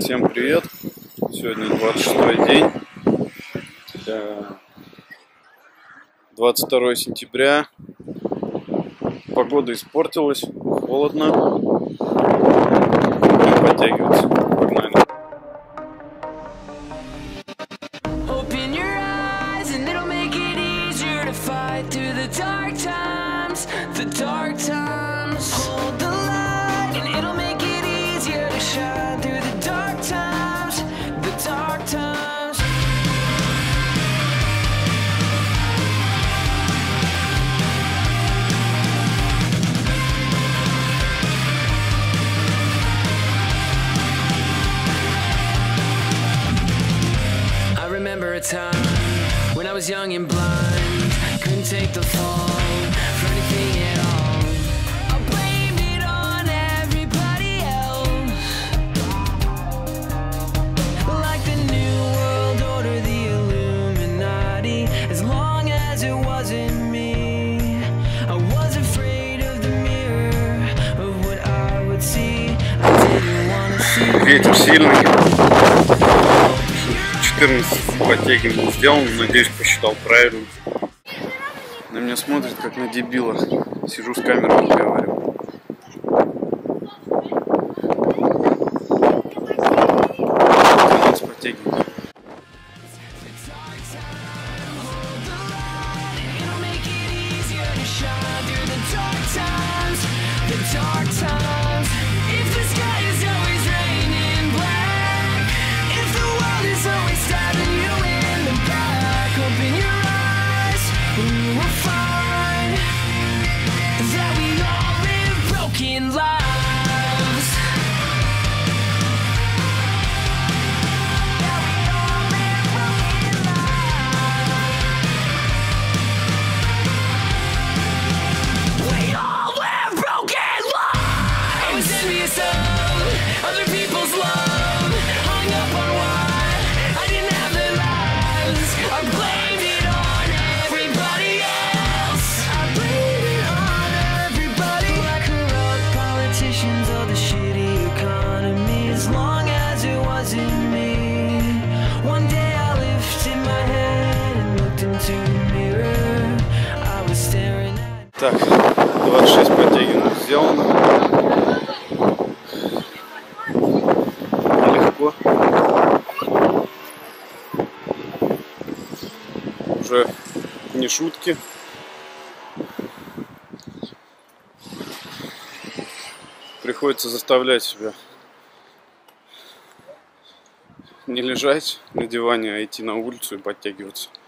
Всем привет! Сегодня 26-й день, 22 сентября. Погода испортилась, холодно. Будем подтягиваться. Погнали! A time when I was young and blind, couldn't take the fall for anything at all. I blamed it on everybody else, like the New World Order, the Illuminati. As long as it wasn't me, I was afraid of the mirror, of what I would see. I didn't want to see. Ветер сильный. 14 подтягиваний сделал, надеюсь, посчитал правильно. На меня смотрит как на дебила. Сижу с камерой, разговариваю. 13 подтягиваний. Так, 26 подтягиваний сделано. Легко. Уже не шутки. Приходится заставлять себя не лежать на диване, а идти на улицу и подтягиваться.